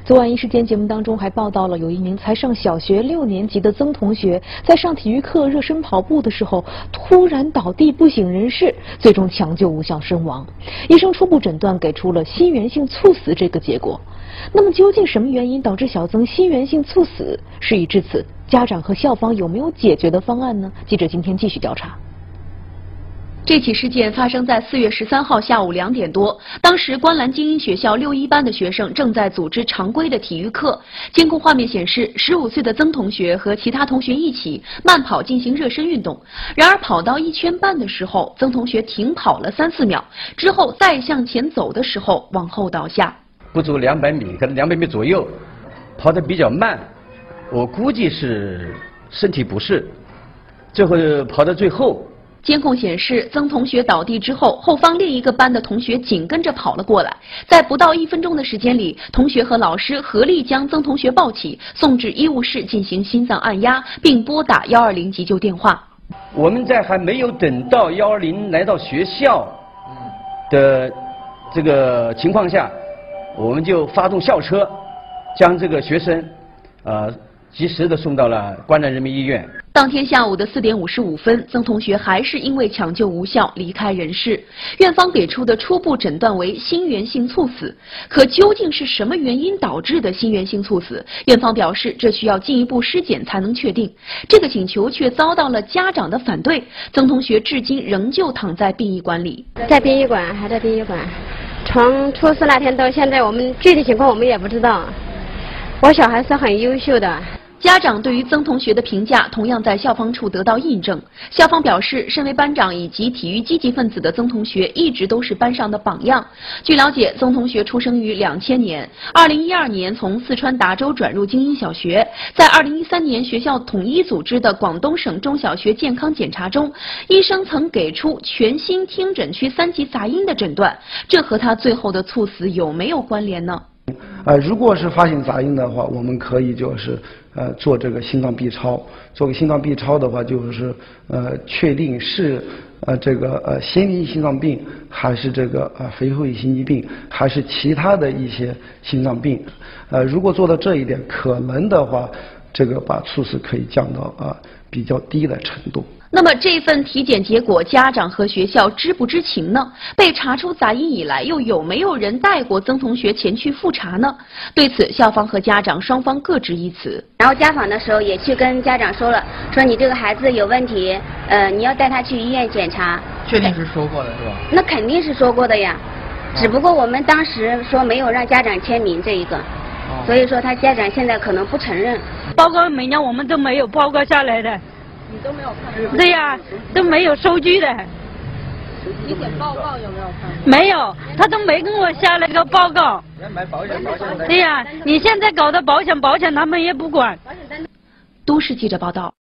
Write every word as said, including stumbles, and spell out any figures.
昨晚一时间节目当中还报道了，有一名才上小学六年级的曾同学，在上体育课热身跑步的时候，突然倒地不省人事，最终抢救无效身亡。医生初步诊断给出了心源性猝死这个结果。那么究竟什么原因导致小曾心源性猝死？事已至此，家长和校方有没有解决的方案呢？记者今天继续调查。这起事件发生在四月十三号下午两点多，当时观澜精英学校六一班的学生正在组织常规的体育课。监控画面显示，十五岁的曾同学和其他同学一起慢跑进行热身运动。然而跑到一圈半的时候，曾同学停跑了三四秒，之后再向前走的时候往后倒下。 不足两百米，可能两百米左右，跑得比较慢，我估计是身体不适，最后跑到最后。 监控显示，曾同学倒地之后，后方另一个班的同学紧跟着跑了过来。在不到一分钟的时间里，同学和老师合力将曾同学抱起，送至医务室进行心脏按压，并拨打幺二零急救电话。 我们在还没有等到幺二零来到学校的这个情况下，我们就发动校车，将这个学生，呃，及时的送到了观澜人民医院。 当天下午的四点五十五分，曾同学还是因为抢救无效离开人世。院方给出的初步诊断为心源性猝死，可究竟是什么原因导致的心源性猝死？院方表示，这需要进一步尸检才能确定。这个请求却遭到了家长的反对。曾同学至今仍旧躺在殡仪馆里， 在殡仪馆，还在殡仪馆。从出事那天到现在，我们具体情况我们也不知道。我小孩是很优秀的。 家长对于曾同学的评价同样在校方处得到印证。校方表示，身为班长以及体育积极分子的曾同学一直都是班上的榜样。据了解，曾同学出生于两千年，二零一二年从四川达州转入精英小学，在二零一三年学校统一组织的广东省中小学健康检查中，医生曾给出全心听诊区三级杂音的诊断，这和他最后的猝死有没有关联呢？ 呃，如果是发现杂音的话，我们可以就是呃做这个心脏 B 超，做个心脏 B 超的话，就是呃确定是呃这个呃先天心脏病，还是这个呃肥厚心肌病，还是其他的一些心脏病。呃，如果做到这一点，可能的话，这个把猝死可以降到啊、呃、比较低的程度。 那么这份体检结果，家长和学校知不知情呢？被查出杂音以来，又有没有人带过曾同学前去复查呢？对此，校方和家长双方各执一词。 然后家访的时候也去跟家长说了，说你这个孩子有问题，呃，你要带他去医院检查。 确定是说过的是吧？ 那肯定是说过的呀，只不过我们当时说没有让家长签名这一个，所以说他家长现在可能不承认。 报告每年我们都没有报告下来的。 你都没有看？ 对呀，都没有收据的。 体检报告有没有看？ 没有，他都没跟我下来个报告。 买保险保险。 对呀，你现在搞的保险保险他们也不管。 都市记者报道。